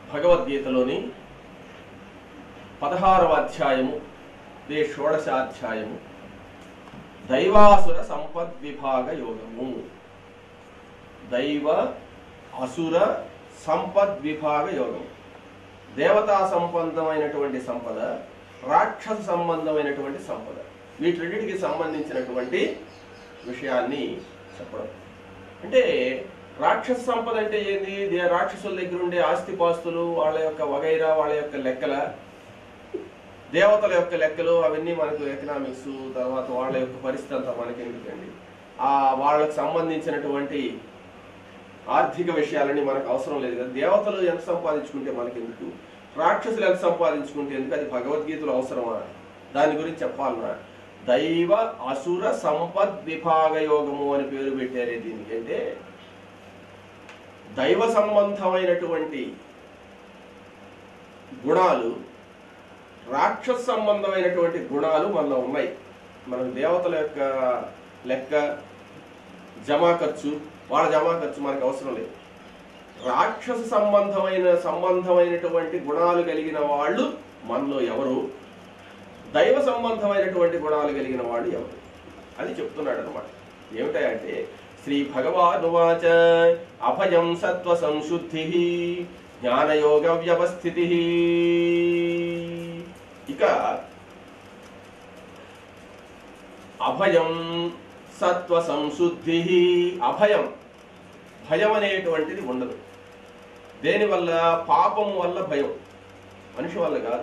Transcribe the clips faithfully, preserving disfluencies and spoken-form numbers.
భగవద్గీతలోని పదహారవ అధ్యాయము దే షోడశాధ్యాయము దైవాసుర సంపద్విభాగ యోగము. దైవ అసుర సంపద్విభాగ యోగం. దేవతా సంబంధమైనటువంటి సంపద, రాక్షస సంబంధమైనటువంటి సంపద, వీటికి సంబంధించినటువంటి విషయాన్ని చెప్పడం. అంటే రాక్షస సంపద అంటే ఏంది? రాక్షసుల దగ్గర ఉండే ఆస్తిపాస్తులు, వాళ్ళ యొక్క వగైరా, వాళ్ళ యొక్క లెక్కల, దేవతల యొక్క లెక్కలు, అవన్నీ మనకు ఎకనామిక్స్, తర్వాత వాళ్ళ యొక్క పరిస్థితి అంతా మనకి ఎందుకండి. ఆ వాళ్ళకు సంబంధించినటువంటి ఆర్థిక విషయాలని మనకు అవసరం లేదు కదా. దేవతలు ఎంత సంపాదించుకుంటే మనకెందుకు, రాక్షసులు ఎంత సంపాదించుకుంటే ఎందుకు, అది భగవద్గీతలో అవసరమా? దాని గురించి చెప్పాలన్నా దైవ అసుర సంపద్ విభాగ యోగము అని పేరు పెట్టారే దీనికి. అంటే దైవ సంబంధమైనటువంటి గుణాలు, రాక్షస సంబంధమైనటువంటి గుణాలు మనలో ఉన్నాయి. మనం దేవతల యొక్క లెక్క, జమా ఖర్చు, వాళ్ళ జమా ఖర్చు మనకు అవసరం లేదు. రాక్షస సంబంధమైన సంబంధమైనటువంటి గుణాలు కలిగిన వాళ్ళు మనలో ఎవరు, దైవ సంబంధమైనటువంటి గుణాలు కలిగిన వాళ్ళు ఎవరు అని చెప్తున్నాడు అనమాట. ఏమిటంటే శ్రీ భగవానువాచ అభయం సత్వ సంశుద్ధి జ్ఞానయోగ వ్యవస్థితి. ఇక అభయం సత్వ సంశుద్ధి. అభయం, భయం అనేటువంటిది ఉండదు. దేనివల్ల? పాపం వల్ల భయం, మనిషి వల్ల కాదు.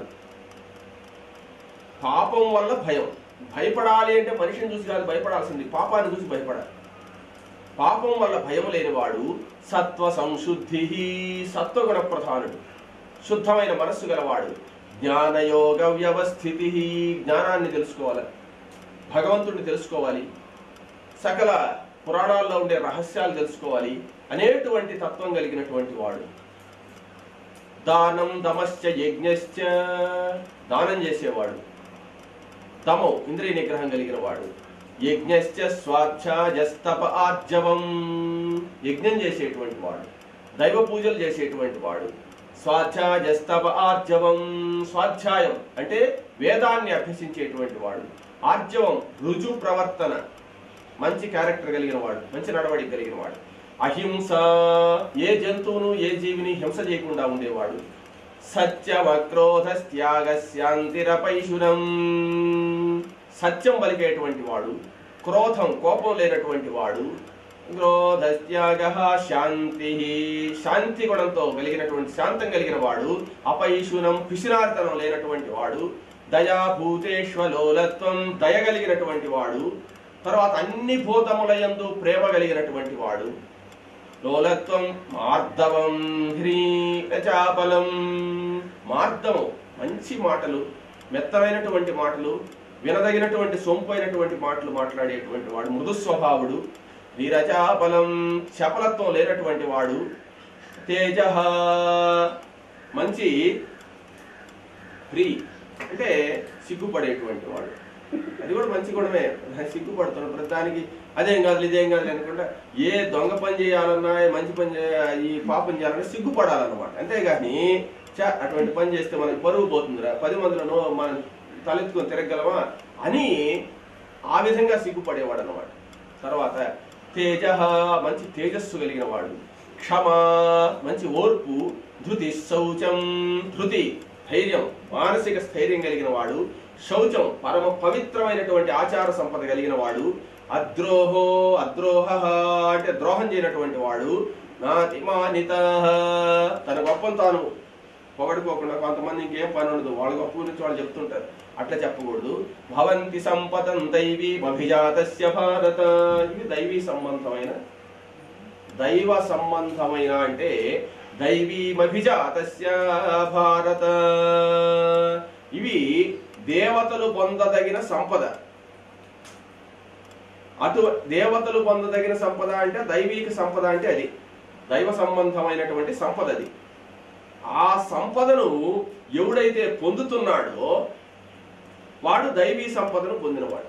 పాపం వల్ల భయం. భయపడాలి అంటే మనిషిని చూసి కాదు భయపడాల్సింది, పాపాన్ని చూసి భయపడాలి. పాపం వల్ల భయం లేనివాడు సత్వ సంశుద్ధి, సత్వగుణ ప్రధానుడు, శుద్ధమైన మనస్సు గలవాడు. జ్ఞానయోగ వ్యవస్థితి, జ్ఞానాన్ని తెలుసుకోవాలి, భగవంతుడిని తెలుసుకోవాలి, సకల పురాణాల్లో ఉండే రహస్యాలు తెలుసుకోవాలి అనేటువంటి తత్వం కలిగినటువంటి వాడు. దానం దమశ్చ యజ్ఞశ్చ, దానం చేసేవాడు. దమం ఇంద్రియ నిగ్రహం కలిగిన వాడు. యజ్ఞశ్చ స్వాధ్యాయస్తప ఆర్జవం, యజ్ఞం చేసేటువంటి వాడు, దైవ పూజలు చేసేటువంటి వాడు. స్వాధ్యాయస్తప ఆర్జవం, స్వాధ్యాయం అంటే వేదాన్ని అభ్యసించేటువంటి వాడు. ఆర్జవం రుజు ప్రవర్తన, మంచి క్యారెక్టర్ కలిగిన వాడు, మంచి నడవడిక కలిగిన వాడు. అహింస, ఏ జంతువును ఏ జీవిని హింస చేయకుండా ఉండేవాడు. సత్యమక్రోధ త్యాగ శాంతిరపైశునం, సత్యం పలికేటువంటి వాడు. క్రోధం, కోపం లేనటువంటి వాడు. క్రోధ త్యాగ శాంతి, శాంతి గుణంతో కలిగినటువంటి, శాంతం కలిగిన వాడు. అపైశునం, పిసినార్తనం లేనటువంటి వాడు. దయా భూతేష్వలోలత్వం, దయ కలిగినటువంటి వాడు. తర్వాత అన్ని భూతములయందు ప్రేమ కలిగినటువంటి వాడు. లోలత్వం మార్దవం హ్రీచాపలం, మార్దము మంచి మాటలు, మెత్తమైనటువంటి మాటలు, వినదగినటువంటి సొంపు అయినటువంటి మాటలు మాట్లాడేటువంటి వాడు. మృదు స్వభావుడు. నీరజాపలం, చపలత్వం లేనటువంటి వాడు. తేజ, మంచి ఫ్రీ అంటే సిగ్గుపడేటువంటి వాడు. అది కూడా మంచి గుణమే. సిగ్గుపడుతున్నాడు ప్రతిదానికి, అదేం కాదు ఇదేం కాదు అనుకుంటా. ఏ దొంగ పని చేయాలన్నా, మంచి పని చేయ ఈ పాపం చేయాలన్నా సిగ్గుపడాలన్నమాట. అంతేగాని చా అటువంటి పని చేస్తే మనకి పరువు పోతుందిరా, పది మందిలో మనం తలెత్తుకొని తిరగలమా అని ఆ విధంగా సిగ్గుపడేవాడు అన్నమాట. తర్వాత తేజ, మంచి తేజస్సు కలిగిన వాడు. క్షమ, మంచి ఓర్పు. ధృతి శౌచం, ధృతి ధైర్యం, మానసిక స్థైర్యం కలిగిన వాడు. శౌచం, పరమ పవిత్రమైనటువంటి ఆచార సంపద కలిగిన వాడు. అద్రోహో, అద్రోహ అంటే ద్రోహం చేయనటువంటి వాడు. నాతిమానిత, తన గొప్పను తాను పొగడుకోకుండా, కొంతమంది ఇంకేం పని ఉండదు, వాళ్ళ గొప్ప గురించి వాళ్ళు చెప్తుంటారు, అట్లా చెప్పకూడదు. భవంతి సంపదం దైవీ అభిజాతస్య భారత, ఇవి దైవీ సంబంధమైన, దైవ సంబంధమైన అంటే దైవీమభిజాతస్య భారత, ఇవి దేవతలు పొందదగిన సంపద. అటు దేవతలు పొందదగిన సంపద అంటే దైవీక సంపద, అంటే అది దైవ సంబంధమైనటువంటి సంపద. అది ఆ సంపదను ఎవడైతే పొందుతున్నాడో వాడు దైవీ సంపదను పొందినవాడు.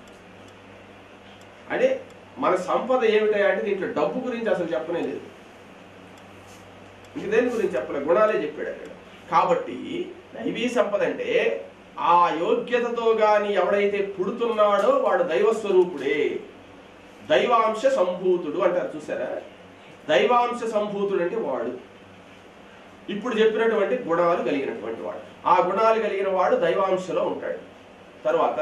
అంటే మన సంపద ఏమిటంటే దీంట్లో డబ్బు గురించి అసలు చెప్పనే లేదు. ఇంక దేని గురించి చెప్పలే, గుణాలే చెప్పాడు అక్కడ. కాబట్టి దైవీ సంపద అంటే ఆ యోగ్యతతో గాని ఎవడైతే పుడుతున్నాడో వాడు దైవస్వరూపుడే, దైవాంశ సంభూతుడు అంటారు చూసారా. దైవాంశ సంభూతుడు అంటే వాడు ఇప్పుడు చెప్పినటువంటి గుణాలు కలిగినటువంటి వాడు. ఆ గుణాలు కలిగిన వాడు దైవాంశలో ఉంటాడు. తర్వాత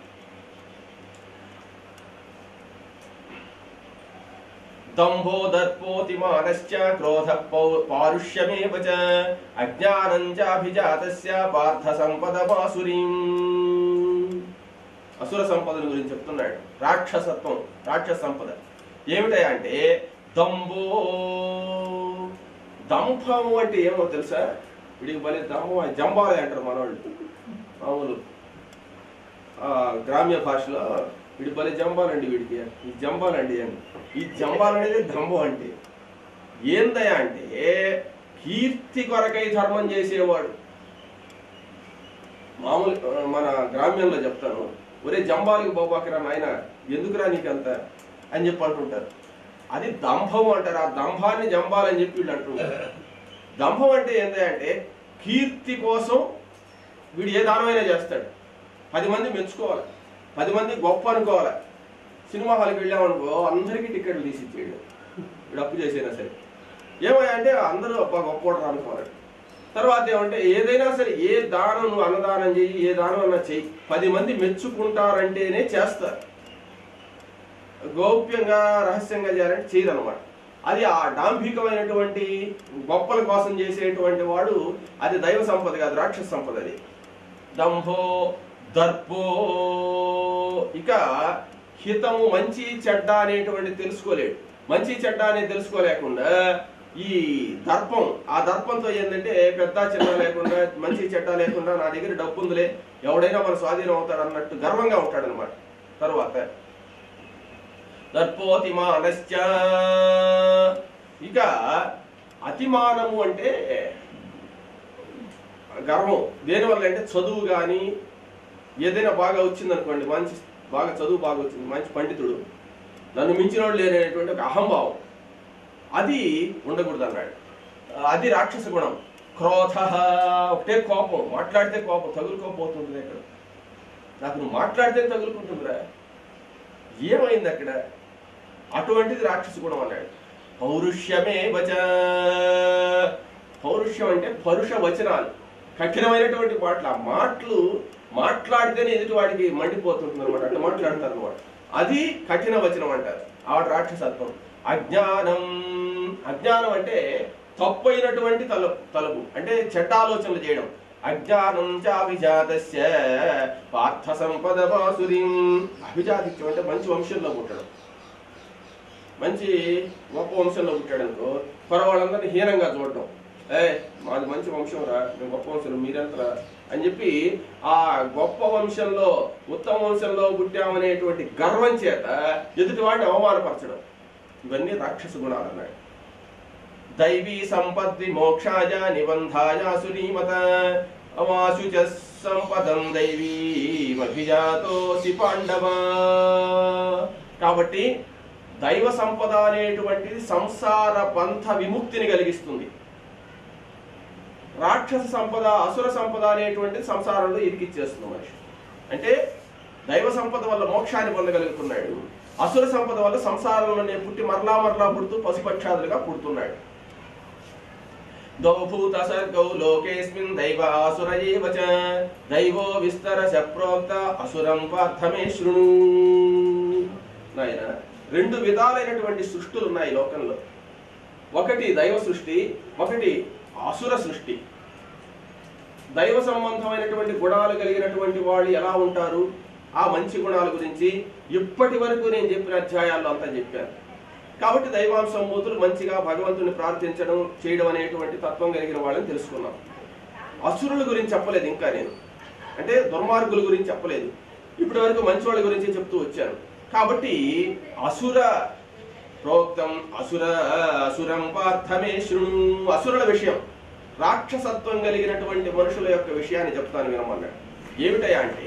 దంభో దర్పోతిమానశ్చ క్రోధ పారుష్యమేవ చ అజ్ఞానం చాభిజాతస్య పార్థ సంపదమాసురీం. అసుర సంపదల గురించి చెప్తున్నాడు. రాక్షసత్వం, రాక్షస సంపద ఏమిటా అంటే దంభో. దంభము అంటే ఏమో తెలుసా? వీడికి బలి దంభం జంబాలే అంటారు మనవాళ్ళు మామూలు గ్రామ్య భాషలో. వీడి బలి జంబాలండి, వీడికి ఈ జంబాలండి అని. ఈ జంబాలు అనేది దంభం అంటే ఏందయా అంటే కీర్తి కొరకై ధర్మం చేసేవాడు. మామూలు మన గ్రామ్యంలో చెప్తాను, ఒరే జంబాలకి బాబాకిరా నాయన ఎందుకురా నీకంత అని చెప్పి అంటుంటారు. అది దంభం అంటారు. ఆ దంభాన్ని జంబాలని చెప్పి వీళ్ళు అంటుంటారు. దంభం అంటే ఏంటంటే కీర్తి కోసం వీడు ఏ దానమైనా చేస్తాడు. పది మంది మెచ్చుకోవాలి, పది మంది గొప్ప అనుకోవాలి. సినిమా హాల్కి వెళ్ళామనుకో అందరికీ టికెట్లు తీసి ఇచ్చేయడు వీడు, అప్పు చేసైనా సరే. ఏమయ్యా అంటే అందరూ అబ్బా గొప్ప అనుకోవాలి. తర్వాత ఏమంటే ఏదైనా సరే ఏ దానం నువ్వు అన్నదానం చెయ్యి, ఏ దానం అన్నా చెయ్యి, పది మంది మెచ్చుకుంటారంటేనే చేస్తారు. గోప్యంగా రహస్యంగా చేయాలంటే చేయదు అనమాట. అది ఆ డాంభికమైనటువంటి గొప్పల కోసం చేసేటువంటి వాడు అది దైవ సంపద కాదు, రాక్షస సంపద. అది దంభో దర్పో. ఇక హితము మంచి చెడ్డ అనేటువంటి తెలుసుకోలేడు. మంచి చెడ్డ అనేది తెలుసుకోలేకుండా ఈ దర్పం, ఆ దర్పంతో ఏంటంటే పెద్ద చిన్న లేకుండా మంచి చెడ్డ లేకుండా నా దగ్గర డబ్బు ఉందిలే ఎవడైనా మన స్వాధీనం అవుతాడు అన్నట్టు గర్వంగా ఉంటాడు అనమాట. తర్వాత దర్పోతిమానశ్చ. ఇక అతిమానము అంటే గర్వం. దేనివల్ల అంటే చదువు కానీ ఏదైనా బాగా వచ్చింది అనుకోండి, మంచి బాగా చదువు బాగా వచ్చింది, మంచి పండితుడు, నన్ను మించిన వాళ్ళు లేనటువంటి ఒక అహంభావం, అది ఉండకూడదు అన్నాడు. అది రాక్షస గుణం. క్రోధ, ఒకటే కోపం, మాట్లాడితే కోపం తగులుకోపోతుంది. అక్కడ నాకు నువ్వు మాట్లాడితే తగులుకుంటుందిరా, ఏమైంది అక్కడ, అటువంటిది రాక్షస గుణం అన్నాడు. పౌరుష్యమే వచ. పౌరుష్యం అంటే పరుష వచనాలు, కఠినమైనటువంటి మాటలు. ఆ మాటలు మాట్లాడితేనే ఎదుటి వాడికి మండిపోతుంటుంది అనమాట, అట్లా మాట్లాడతారు అనమాట. అది కఠిన వచనం అంటారు. ఆవిడ రాక్షసత్వం. అజ్ఞానం. అజ్ఞానం అంటే తప్పు అయినటువంటి తలుపు తలుపు అంటే చెడ్డ ఆలోచనలు చేయడం. అజ్ఞానం చాభిజాతస్య పార్థ సంపదమాసురీం. అభిజాతిత్యం అంటే మంచి వంశంలో పుట్టడం. మంచి గొప్ప వంశంలో పుట్టాడు అనుకో, పరవాళ్ళందరినీ హీనంగా చూడడం. ఏ మాది మంచి వంశం రా, మేము గొప్ప వంశం, మీరెంతరా అని చెప్పి ఆ గొప్ప వంశంలో ఉత్తమ వంశంలో పుట్టామనేటువంటి గర్వం చేత ఎదుటి వాడిని అవమానపరచడం. ఇవన్నీ రాక్షస గుణాలు అన్నాడు. దైవీ సంపద్వి మోక్షాయ నిబంధాయ సునీమత అమాసు చ సంపదం దైవీమభిజాతోసి పాండవ. కాబట్టి దైవ సంపద అనేటువంటిది సంసార బంధ విముక్తిని కలిగిస్తుంది. రాక్షస సంపద, అసుర సంపద అనేటువంటిది సంసారంలో ఇరికిచ్చేస్తుంది మనిషి. అంటే దైవ సంపద వల్ల మోక్షాన్ని పొందగలుగుతున్నాడు, అసుర సంపద వల్ల సంసారంలోనే పుట్టి మరలా మరలా పుడుతూ పశుపక్షాదులుగా పుడుతున్నాడు. దౌభూత సర్గౌ లోకేస్మిన్ దైవ అసుర ఏవ చ దైవో విస్తరశ ప్రోక్త అసురం పార్థమే శృణు. నాయన రెండు విధాలైనటువంటి సృష్టులు ఉన్నాయి లోకంలో. ఒకటి దైవ సృష్టి, ఒకటి అసుర సృష్టి. దైవ సంబంధమైనటువంటి గుణాలు కలిగినటువంటి వాళ్ళు ఎలా ఉంటారు, ఆ మంచి గుణాల గురించి ఇప్పటి వరకు నేను చెప్పిన అధ్యాయాల్లో అంతా చెప్పాను. కాబట్టి దైవాంశంభూతులు మంచిగా భగవంతుని ప్రార్థించడం చేయడం అనేటువంటి తత్వం కలిగిన వాళ్ళని తెలుసుకున్నాం. అసురుల గురించి చెప్పలేదు ఇంకా నేను, అంటే దుర్మార్గుల గురించి చెప్పలేదు. ఇప్పటి వరకు మంచి వాళ్ళ గురించి చెప్తూ వచ్చాను. కాబట్టి అసుర ప్రోక్తం అసుర అసురం పార్థమే శృణు. అసురుల విషయం, రాక్షసత్వం కలిగినటువంటి మనుషుల యొక్క విషయాన్ని చెప్తాను వినమన్నాడు. ఏమిటయా అంటే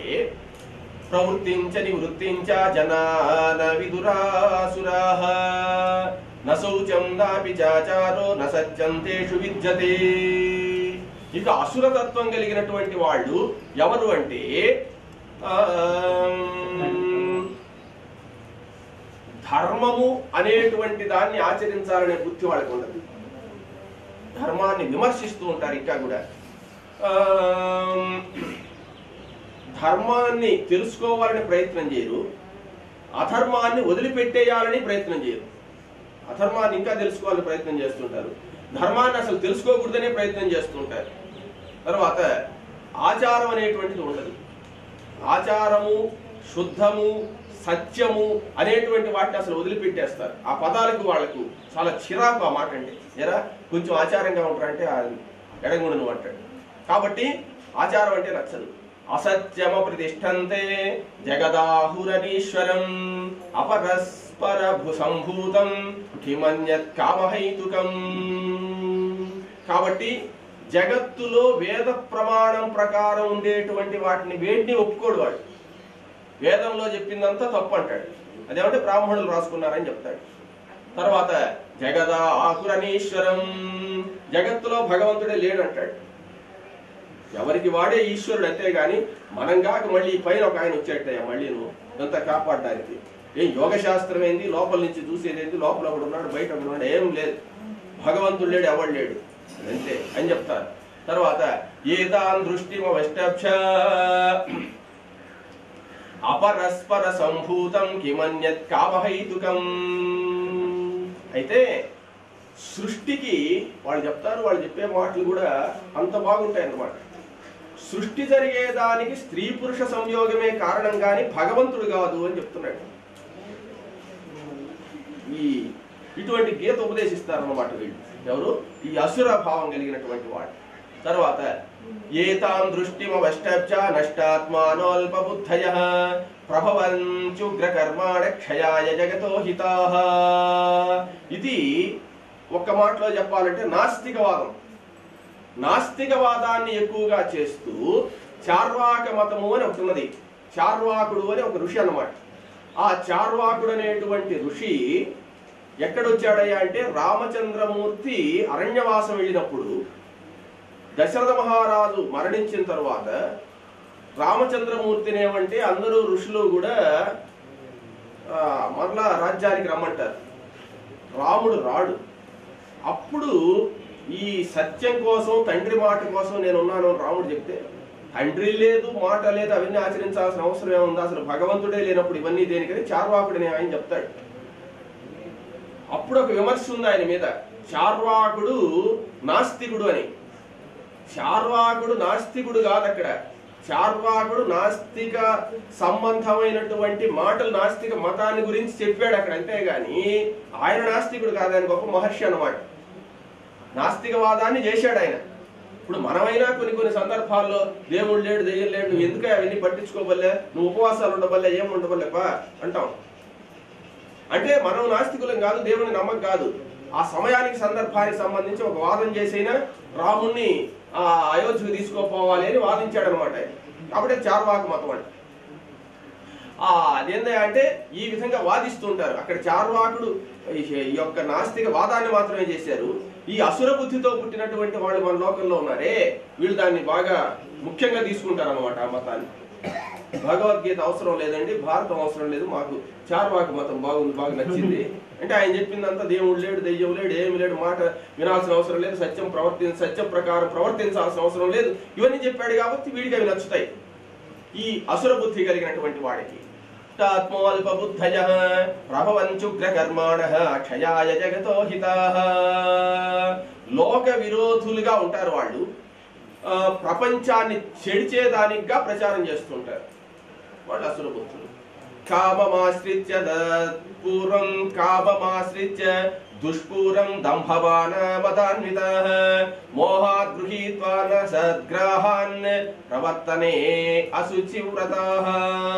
ప్రవృత్తించ నివృత్తించ జనాన విదురాసురాః. నశౌచం నాపి చాచారో నసత్యంతేషు విద్యతే. ఇక అసురతత్వం కలిగినటువంటి వాళ్ళు ఎవరు అంటే ధర్మము అనేటువంటి దాన్ని ఆచరించాలనే బుద్ధి వాళ్ళకి ఉండదు. ధర్మాన్ని విమర్శిస్తూ ఉంటారు. ఇంకా కూడా ధర్మాన్ని తెలుసుకోవాలని ప్రయత్నం చేయరు, అధర్మాన్ని వదిలిపెట్టేయాలని ప్రయత్నం చేయరు. అధర్మాన్ని ఇంకా తెలుసుకోవాలని ప్రయత్నం చేస్తుంటారు, ధర్మాన్ని అసలు తెలుసుకోకూడదనే ప్రయత్నం చేస్తుంటారు. తర్వాత ఆచారం అనేటువంటిది ఉండదు. ఆచారము, శుద్ధము, సత్యము అనేటువంటి వాటిని అసలు వదిలిపెట్టేస్తారు. ఆ పదాలకు వాళ్ళకు చాలా చిరాకు ఆ మాట అంటే. ఎరా కొంచెం ఆచారంగా ఉంటారంటే ఎడగుండను అంటాడు. కాబట్టి ఆచారం అంటే నచ్చదు. అసత్యమ ప్రతిష్టంతే జగదాహురనీశ్వరం అపరస్పర భుసంభూతం కిమన్యత్ కామహైతుకం. కాబట్టి జగత్తులో వేద ప్రమాణం ప్రకారం ఉండేటువంటి వాటిని వేటిని ఒప్పుకోడు వాడు. వేదంలో చెప్పిందంతా తప్పు అంటాడు. అదేమంటే బ్రాహ్మణులు రాసుకున్నారని చెప్తాడు. తర్వాత జగదా ఆకురనీశ్వరం, జగత్తులో భగవంతుడే లేడు అంటాడు. ఎవరికి వాడే ఈశ్వరుడు అంతేగాని మనం కాక మళ్ళీ పైన ఒక ఆయన వచ్చేటయ్యా మళ్ళీ నువ్వు ఇదంతా కాపాడడానికి. ఏం యోగ శాస్త్రం ఏంది, లోపల నుంచి చూసేది ఏంది, లోపల ఒకడు ఉన్నాడు బయట ఒకడు ఉన్నాడు, ఏం లేదు. భగవంతుడు లేడు, ఎవడు లేడు అంతే అని చెప్తారు. తర్వాత ఏదాన్ దృష్టిమవష్టభ్య అపరస్పర సంభూతం కిమన్యత్ కామహైతుకం. అయితే సృష్టికి వాళ్ళు చెప్తారు, వాళ్ళు చెప్పే మాటలు కూడా అంత బాగుంటాయి అన్నమాట. సృష్టి జరిగేదానికి స్త్రీ పురుష సంయోగమే కారణం కానీ భగవంతుడు కాదు అని చెప్తున్నాడు. ఈ ఇటువంటి గీత ఉపదేశిస్తారన్నమాట వీళ్ళు. ఎవరు? ఈ అసుర భావం కలిగినటువంటి వాడు. తర్వాత ఏతాం దృష్టిమవష్టభ్య నష్టాత్మానోల్ప బుద్ధయః ప్రభవంత్యుగ్రకర్మాణ క్షయాయ జగతో హితాః. ఇది ఒక్క మాటలో చెప్పాలంటే నాస్తికవాదం. నాస్తికవాదాన్ని ఎక్కువగా చేస్తూ చార్వాక మతము అని ఒకటి ఉన్నది. చార్వాకుడు అని ఒక ఋషి అన్నమాట. ఆ చార్వాకుడు అనేటువంటి ఋషి ఎక్కడొచ్చాడయ్యా అంటే రామచంద్రమూర్తి అరణ్యవాసం వెళ్ళినప్పుడు దశరథ మహారాజు మరణించిన తర్వాత రామచంద్రమూర్తిని ఏమంటే అందరూ ఋషులు కూడా మరలా రాజ్యానికి రమ్మంటారు. రాముడు రాడు. అప్పుడు ఈ సత్యం కోసం, తండ్రి మాట కోసం నేను ఉన్నాను అని రాముడు చెప్తే, తండ్రి లేదు మాట లేదు అవన్నీ ఆచరించాల్సిన అవసరం ఏముంది, అసలు భగవంతుడే లేనప్పుడు ఇవన్నీ దేనికని చార్వాకుడిని ఆయన చెప్తాడు. అప్పుడు ఒక విమర్శ ఉంది ఆయన మీద, చార్వాకుడు నాస్తికుడు అని. చార్వాకుడు నాస్తికుడు కాదు అక్కడ. చార్వాకుడు నాస్తిక సంబంధమైనటువంటి మాటలు, నాస్తిక మతాన్ని గురించి చెప్పాడు అక్కడ, అంతేగాని ఆయన నాస్తికుడు కాదు. ఆయన గొప్ప మహర్షి అన్నమాట. నాస్తికవాదాన్ని చేశాడు ఆయన. ఇప్పుడు మనమైనా కొన్ని కొన్ని సందర్భాల్లో దేవుడు లేడు, దెయ్యం లేడు, నువ్వు ఎందుకు అవన్నీ పట్టించుకోవల్లే, నువ్వు ఉపవాసాలు ఉండవల్లే, ఏం ఉండవల్లేపా అంటాం. అంటే మనం నాస్తికులం కాదు, దేవుని నమ్మకం కాదు. ఆ సమయానికి సందర్భానికి సంబంధించి ఒక వాదం చేసైనా రాముణ్ణి ఆ అయోధ్యకు తీసుకోపోవాలి అని వాదించాడు అనమాట ఆయన. కాబట్టి చార్వాక మతం అంటే ఆ అదేందా అంటే ఈ విధంగా వాదిస్తూ ఉంటారు. అక్కడ చార్వాకుడు ఈ యొక్క నాస్తిక వాదాన్ని మాత్రమే చేశారు. ఈ అసుర బుద్ధితో పుట్టినటువంటి వాళ్ళు మన లోకంలో ఉన్నారే, వీళ్ళు దాన్ని బాగా ముఖ్యంగా తీసుకుంటారు అనమాట. ఆ మతాన్ని భగవద్గీత అవసరం లేదండి, భారతం అవసరం లేదు, మాకు చార్వాక మతం బాగుంది, బాగా నచ్చింది అంటే ఆయన చెప్పిందంతా దేవుడు లేడు, దెయ్యం లేడు, ఏమి లేడు, మాట వినాల్సిన అవసరం లేదు, సత్యం ప్రవర్తి సత్యం ప్రకారం ప్రవర్తించాల్సిన అవసరం లేదు, ఇవన్నీ చెప్పాడు కాబట్టి వీడికి అవి నచ్చుతాయి. ఈ అసుర బుద్ధి కలిగినటువంటి వాడికి ఆత్మోల్ప బుద్ధయః ప్రభవంత్యుగ్రకర్మాణః క్షయాయ జగతో హితాః. లోక విరోధులుగా ఉంటారు వాళ్ళు. ప్రపంచాన్ని చెడిచేదానిగా ప్రచారం చేస్తుంటారు వాళ్ళు అసుర బుద్ధులు. కామమాశ్రిత్య పూర్వం కామమాశ్రిత్య దుష్పూరం దంభవాన మదాన్వితః మోహాద్ గృహీత్వా న సద్గ్రాహాన్ ప్రవర్తనే అశుచివ్రతాః.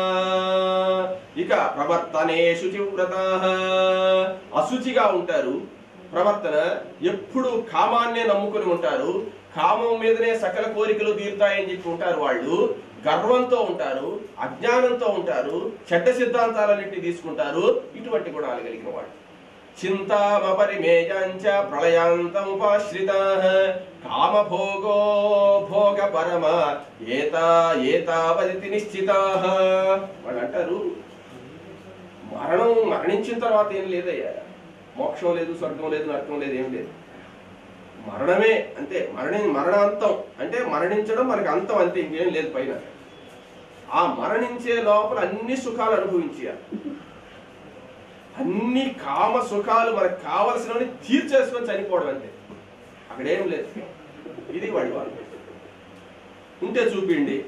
ఇక ప్రవర్తనే శుచివ్రతాః, అశుచిగా ఉంటారు. ప్రవర్తన ఎప్పుడు కామాన్నే నమ్ముకుని ఉంటారు. కామం మీదనే సకల కోరికలు తీరుతాయని చెప్పి ఉంటారు వాళ్ళు. గర్వంతో ఉంటారు, అజ్ఞానంతో ఉంటారు, చెడ్డ సిద్ధాంతాలన్నింటినీ తీసుకుంటారు. ఇటువంటి గుణాలు కలిగిన వాళ్ళు చింతామపరిమేయాంచ ప్రళయాంతముపాశ్రితాః కామభోగో భోగ పరమ ఏతా ఏతావదితి నిశ్చితాః. వాళ్ళు అంటారు మరణం మరణించిన తర్వాత ఏం లేదయ్యా, మోక్షం లేదు, స్వర్గం లేదు, నరకం లేదు, ఏం లేదు, మరణమే అంతే. మరణి మరణాంతం అంటే మరణించడం మనకి అంతం అంతే, ఇంకేం లేదు పైన. ఆ మరణించే లోపల అన్ని సుఖాలు అనుభవించాలి, అన్ని కామ సుఖాలు మనకు కావలసినవి తీర్చేసుకొని చనిపోవడం అంతే, అక్కడేం లేదు. ఇది వాడి వాళ్ళు ఉంటే చూపిండి.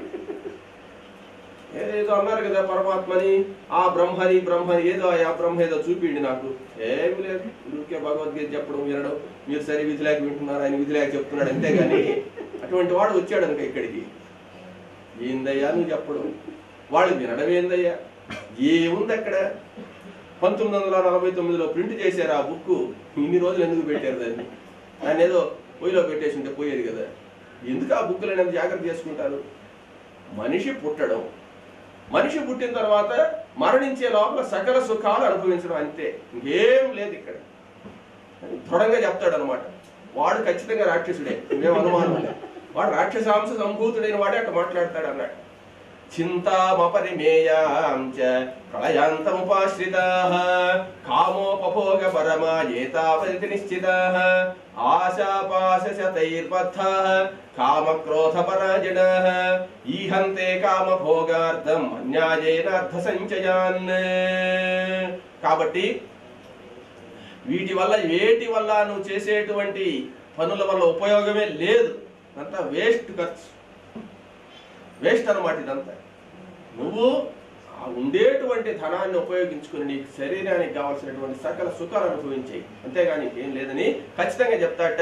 ఏదేదో అన్నారు కదా పరమాత్మని, ఆ బ్రహ్మని బ్రహ్మని ఏదో ఆ బ్రహ్మ ఏదో చూపిండి నాకు. ఏమి లేదు, ఊరికే భగవద్గీత చెప్పడం వినడం, మీరు సరి విధి లేక వింటున్నారు, ఆయన విధి లేక చెప్తున్నాడు అంతేగాని అటువంటి వాడు వచ్చాడు అనుక ఇక్కడికి, ఏందయ్యా నువ్వు చెప్పడం, వాళ్ళు వినడం ఏందయ్యా, ఏముంది అక్కడ. పంతొమ్మిది వందల నలభై తొమ్మిదిలో ప్రింట్ చేశారు ఆ బుక్, ఇన్ని రోజులు ఎందుకు పెట్టారు దాన్ని, దాన్ని ఏదో పొయ్యిలో పెట్టేసి ఉంటే పోయేది కదా. ఎందుకు ఆ బుక్లు అనేది జాగ్రత్త చేసుకుంటారు. మనిషి పుట్టడం, మనిషి పుట్టిన తర్వాత మరణించే లోపల సకల సుఖాలు అనుభవించడం అంతే, ఇంకేం లేదు ఇక్కడ. దృఢంగా చెప్తాడు అనమాట. వాడు ఖచ్చితంగా రాక్షసుడే, మేము అనుమానం లేదు. వాడు రాక్షసాంశ సంభూతుడైన వాడే అట్లా మాట్లాడతాడు అన్నాడు. చింతామపరిమేయాంచ ప్రళయాంతముపాశ్రితాః కామోపభోగ పరమా ఏతావదితి నిశ్చితాః ఆశాపాశశతైర్బద్ధాః కామక్రోధ పరాజిణాః ఈహంతే కామభోగార్థం అన్యాయేన అర్థ సంచయాన్. కాబట్టి వీటి వల్ల వేటి వల్ల నువ్వు చేసేటువంటి పనుల వల్ల ఉపయోగమే లేదు, అంతా వేస్ట్ ఖర్చు, వేస్ట్ అనమాట ఇదంతా. నువ్వు ఆ ఉండేటువంటి ధనాన్ని ఉపయోగించుకుని నీకు శరీరానికి కావాల్సినటువంటి సకల సుఖాలు అనుభవించాయి, అంతేగాని ఏం లేదని ఖచ్చితంగా చెప్తాట.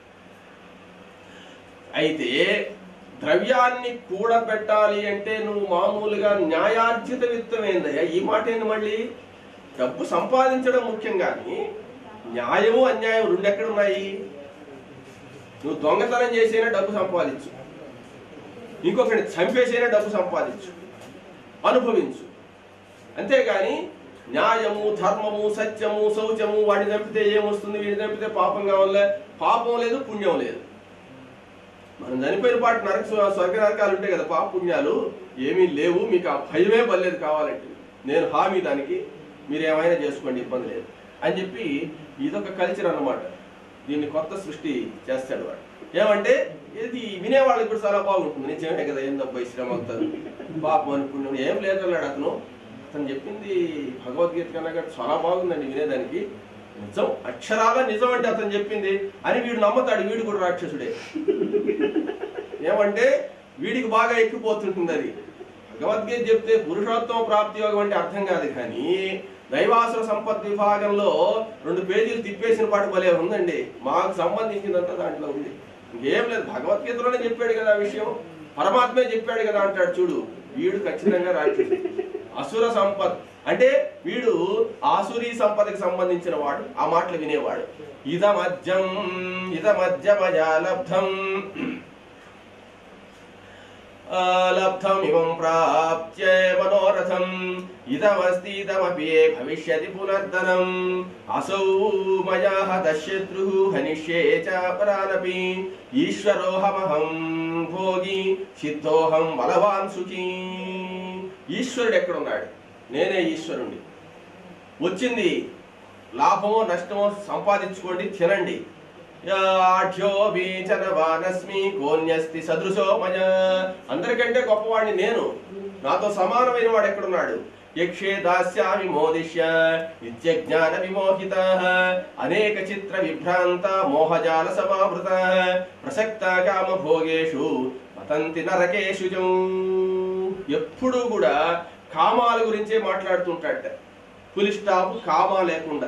అయితే ద్రవ్యాన్ని కూడబెట్టాలి అంటే నువ్వు మామూలుగా న్యాయార్జిత విత్తం ఏందయ్యా, ఈ మాట ఏంది మళ్ళీ. డబ్బు సంపాదించడం ముఖ్యం కానీ న్యాయము అన్యాయం రెండు ఎక్కడున్నాయి. నువ్వు దొంగతనం చేసైనా డబ్బు సంపాదించు, ఇంకొకరిని చంపేసైనా డబ్బు సంపాదించు, అనుభవించు, అంతేగాని న్యాయము ధర్మము సత్యము శౌచము వాడిని చంపితే ఏమొస్తుంది, వీడిని చంపితే పాపం కావాలే, పాపం లేదు పుణ్యం లేదు. మనం చనిపోయిన పాటు నరక స్వర్గ నరకాలు ఉంటాయి కదా, పాప పుణ్యాలు ఏమీ లేవు, మీకు ఆ భయమే పర్లేదు, కావాలంటే నేను హామీ దానికి, మీరు ఏమైనా చేసుకోండి ఇబ్బంది లేదు అని చెప్పి ఇదొక కల్చర్ అన్నమాట. దీన్ని కొత్త సృష్టి చేస్తాడు వాడు. ఏమంటే ఇది వినేవాళ్ళకి కూడా చాలా బాగుంటుంది, నిజమే కదా, ఏం డబ్బు శ్రమ అవుతారు, పాపం అనుకున్నాడు, ఏం లేదన్నాడు అతను. అతను చెప్పింది భగవద్గీత కన్నా చాలా బాగుందండి వినేదానికి, నిజం, అక్షరాల నిజం అంటే అతను చెప్పింది అని వీడు నమ్ముతాడు. వీడు కూడా రాక్షసుడే. ఏమంటే వీడికి బాగా ఎక్కిపోతుంటుంది అది. భగవద్గీత చెప్తే పురుషోత్తమ ప్రాప్తి యోగం అంటే అర్థం కాదు, కానీ దైవాసుర సంపత్ విభాగంలో రెండు పేజీలు తిప్పేసిన పాటు భలే ఉందండి, మాకు సంబంధించిందంతా దాంట్లో ఉంది. ఇంకేం లేదు, భగవద్గీతలోనే చెప్పాడు కదా ఆ విషయం, పరమాత్మే చెప్పాడు కదా అంటాడు చూడు. వీడు ఖచ్చితంగా రాక్షసుడు. అసుర సంపత్ అంటే వీడు ఆసురీ సంపదకి సంబంధించిన వాడు, ఆ మాటలు వినేవాడు. ఇదమజ్జం ఇదమజ్జమజా లబ్ధం లబ్ధం ఇమం ప్రాప్త్య మనోరథం ఇదమస్తి ఇదమపి భవిష్యతి పునర్ధనం అసౌ మయా హతః శత్రుః హనిష్యే చ పరానపి ఈశ్వరోహమహం భోగి సిద్ధోహం బలవాన్ సుఖీ. ఈశ్వరుడు ఎక్కడున్నాడు? నేనే ఈశ్వరుణ్ణి. వచ్చింది లాభమో నష్టమో సంపాదించుకోండి, తినండి. కోన్యస్తి సదృశో మయ, అందరికంటే గొప్పవాడిని నేను, నాతో సమానమైన వాడు ఎక్కడున్నాడు? యక్షే దాస్యామి మోదిష్య నిత్యజ్ఞాన విమోహిత అనేక చిత్ర విభ్రాంత మోహజాల సమావృత ప్రసక్త కామ భోగేషు పతంతి నరకేషు. ఎప్పుడు కూడా కామాల గురించే మాట్లాడుతుంటాడట, ఫుల్ స్టాప్ కామా లేకుండా.